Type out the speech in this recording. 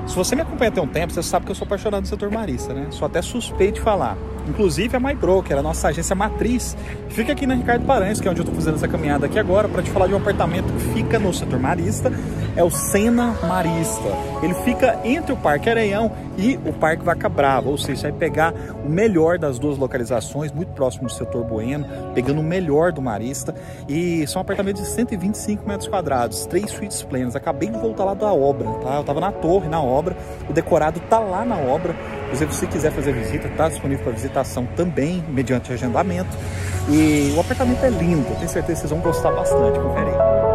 Se você me acompanha até um tempo, você sabe que eu sou apaixonado no setor marista, né? Sou até suspeito de falar. Inclusive a MyBroker, a nossa agência matriz, fica aqui na Ricardo Paranhos, que é onde eu estou fazendo essa caminhada aqui agora, para te falar de um apartamento que fica no setor marista, é o Sena Marista. Ele fica entre o Parque Areião e o Parque Vaca Brava, ou seja, você vai pegar o melhor das duas localizações, muito próximo do setor Bueno, pegando o melhor do Marista, e são apartamentos de 125 metros quadrados, 3 suítes plenas. Acabei de voltar lá da obra, tá? Eu tava na torre, na obra, o decorado tá lá na obra. Se você quiser fazer visita, tá disponível para visitação também, mediante agendamento. E o apartamento é lindo, eu tenho certeza que vocês vão gostar bastante, confere aí.